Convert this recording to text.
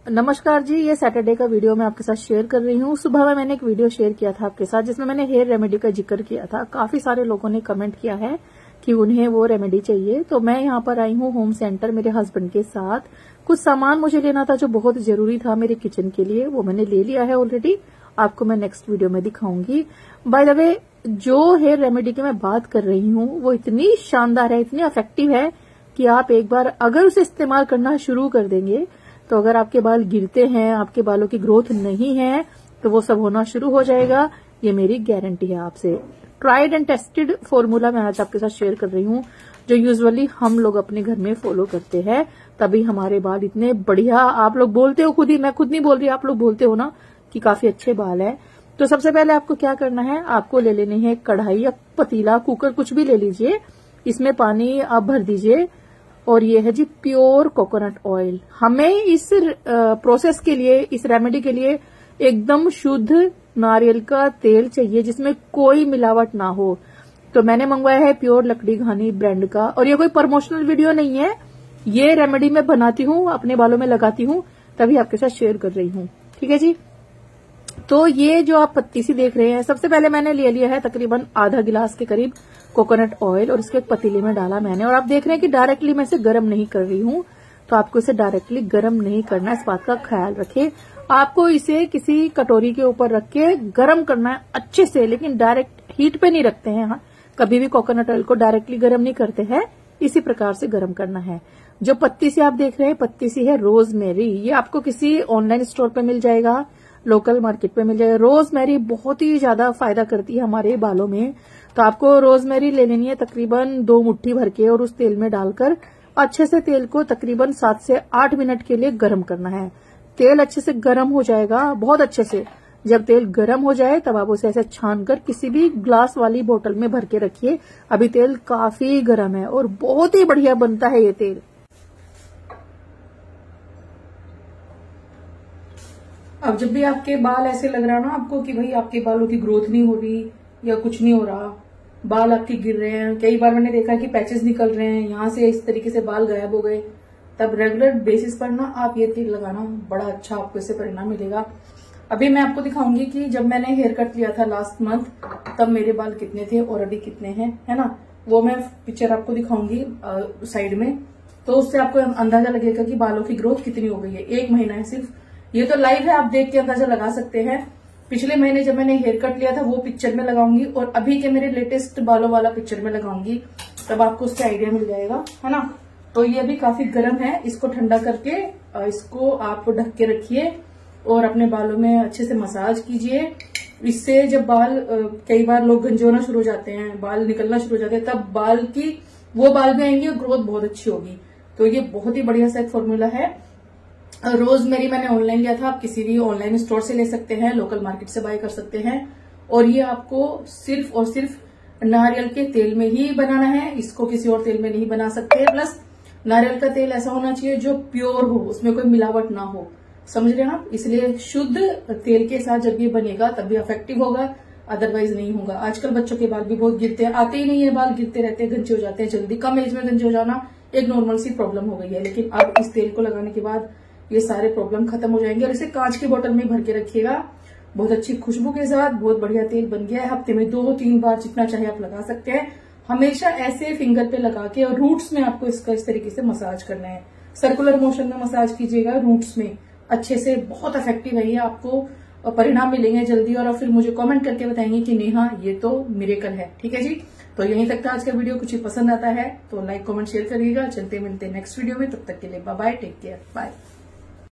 नमस्कार जी, ये सैटरडे का वीडियो मैं आपके साथ शेयर कर रही हूँ। सुबह में मैंने एक वीडियो शेयर किया था आपके साथ जिसमें मैंने हेयर रेमेडी का जिक्र किया था। काफी सारे लोगों ने कमेंट किया है कि उन्हें वो रेमेडी चाहिए, तो मैं यहाँ पर आई हूँ होम सेंटर मेरे हस्बैंड के साथ। कुछ सामान मुझे लेना था जो बहुत जरूरी था मेरे किचन के लिए, वो मैंने ले लिया है ऑलरेडी। आपको मैं नेक्स्ट वीडियो में दिखाऊंगी। बाय द वे, जो हेयर रेमेडी की मैं बात कर रही हूँ वो इतनी शानदार है, इतनी इफेक्टिव है कि आप एक बार अगर उसे इस्तेमाल करना शुरू कर देंगे तो अगर आपके बाल गिरते हैं, आपके बालों की ग्रोथ नहीं है, तो वो सब होना शुरू हो जाएगा। ये मेरी गारंटी है आपसे। ट्राइड एंड टेस्टेड फॉर्मूला मैं आज आपके साथ शेयर कर रही हूँ, जो यूजुअली हम लोग अपने घर में फॉलो करते हैं, तभी हमारे बाल इतने बढ़िया। आप लोग बोलते हो खुद ही, मैं खुद नहीं बोल रही, आप लोग बोलते हो ना कि काफी अच्छे बाल है। तो सबसे पहले आपको क्या करना है, आपको ले लेनी है कढ़ाई या पतीला, कुकर कुछ भी ले लीजिए। इसमें पानी आप भर दीजिए और ये है जी प्योर कोकोनट ऑयल। हमें इस प्रोसेस के लिए, इस रेमेडी के लिए एकदम शुद्ध नारियल का तेल चाहिए जिसमें कोई मिलावट ना हो। तो मैंने मंगवाया है प्योर लकड़ी घानी ब्रांड का, और ये कोई प्रमोशनल वीडियो नहीं है। ये रेमेडी मैं बनाती हूँ, अपने बालों में लगाती हूँ, तभी आपके साथ शेयर कर रही हूँ। ठीक है जी। तो ये जो आप पत्ती सी देख रहे हैं, सबसे पहले मैंने ले लिया है तकरीबन आधा गिलास के करीब कोकोनट ऑयल, और इसके पतीले में डाला मैंने। और आप देख रहे हैं कि डायरेक्टली मैं इसे गर्म नहीं कर रही हूँ, तो आपको इसे डायरेक्टली गर्म नहीं करना है, इस बात का ख्याल रखें। आपको इसे किसी कटोरी के ऊपर रख के गर्म करना है अच्छे से, लेकिन डायरेक्ट हीट पे नहीं रखते हैं। हाँ, कभी भी कोकोनट ऑयल को डायरेक्टली गर्म नहीं करते हैं, इसी प्रकार से गर्म करना है। जो पत्ती सी आप देख रहे हैं, पत्ती सी है रोजमेरी। ये आपको किसी ऑनलाइन स्टोर पे मिल जाएगा, लोकल मार्केट पे मिल जाएगा। रोजमेरी बहुत ही ज्यादा फायदा करती है हमारे बालों में। तो आपको रोजमेरी ले लेनी है तकरीबन 2 मुट्ठी भर के, और उस तेल में डालकर अच्छे से तेल को तकरीबन 7 से 8 मिनट के लिए गर्म करना है। तेल अच्छे से गर्म हो जाएगा, बहुत अच्छे से। जब तेल गर्म हो जाए तब आप उसे ऐसे छान कर किसी भी ग्लास वाली बोतल में भर के रखिए। अभी तेल काफी गर्म है और बहुत ही बढ़िया बनता है ये तेल। अब जब भी आपके बाल ऐसे लग रहा है ना आपको कि भाई आपके बालों की ग्रोथ नहीं हो रही या कुछ नहीं हो रहा, बाल आपके गिर रहे हैं, कई बार मैंने देखा कि पैचेस निकल रहे हैं, यहाँ से इस तरीके से बाल गायब हो गए, तब रेगुलर बेसिस पर ना आप ये तेल लगाना, बड़ा अच्छा आपको इससे परिणाम मिलेगा। अभी मैं आपको दिखाऊंगी कि जब मैंने हेयर कट लिया था लास्ट मंथ, तब मेरे बाल कितने थे और अभी कितने हैं, है ना। वो मैं पिक्चर आपको दिखाऊंगी साइड में, तो उससे आपको अंदाजा लगेगा कि बालों की ग्रोथ कितनी हो गई है। 1 महीना है सिर्फ, ये तो लाइव है, आप देख के अंदाजा लगा सकते हैं। पिछले महीने जब मैंने हेयर कट लिया था वो पिक्चर में लगाऊंगी, और अभी के मेरे लेटेस्ट बालों वाला पिक्चर में लगाऊंगी, तब आपको उससे आइडिया मिल जाएगा, है ना। तो ये अभी काफी गर्म है, इसको ठंडा करके इसको आप ढक के रखिए और अपने बालों में अच्छे से मसाज कीजिए। इससे जब बाल, कई बार लोग गंजे होना शुरू हो जाते हैं, बाल निकलना शुरू हो जाते हैं, तब बाल की वो बाल भी आएंगे और ग्रोथ बहुत अच्छी होगी। तो ये बहुत ही बढ़िया सा एक फॉर्मूला है। रोजमेरी मैंने ऑनलाइन लिया था, आप किसी भी ऑनलाइन स्टोर से ले सकते हैं, लोकल मार्केट से बाय कर सकते हैं। और ये आपको सिर्फ और सिर्फ नारियल के तेल में ही बनाना है, इसको किसी और तेल में नहीं बना सकते। प्लस नारियल का तेल ऐसा होना चाहिए जो प्योर हो, उसमें कोई मिलावट ना हो, समझ रहे हैं आप। इसलिए शुद्ध तेल के साथ जब ये बनेगा तब भी इफेक्टिव होगा, अदरवाइज नहीं होगा। आजकल बच्चों के बाल भी बहुत गिरते हैं, आते ही नहीं है बाल, गिरते रहते हैं, गंजे हो जाते हैं जल्दी। कम एज में गंजे हो जाना एक नॉर्मल सी प्रॉब्लम हो गई है, लेकिन अब इस तेल को लगाने के बाद ये सारे प्रॉब्लम खत्म हो जाएंगे। और इसे कांच की बोतल में भर के रखिएगा, बहुत अच्छी खुशबू के साथ बहुत बढ़िया तेल बन गया है। हफ्ते में 2-3 बार जितना चाहे आप लगा सकते हैं। हमेशा ऐसे फिंगर पे लगा के, और रूट्स में आपको इसका इस तरीके से मसाज करना है, सर्कुलर मोशन में मसाज कीजिएगा रूट्स में अच्छे से। बहुत इफेक्टिव है ये, आपको परिणाम मिलेंगे जल्दी, और फिर मुझे कमेंट करके बताएंगे कि नेहा ये तो मिरेकल है। ठीक है जी। तो यहीं तक था आज का वीडियो। कुछ पसंद आता है तो लाइक कमेंट शेयर करिएगा। चलते मिलते नेक्स्ट वीडियो में, तब तक के लिए bye bye, take care, bye.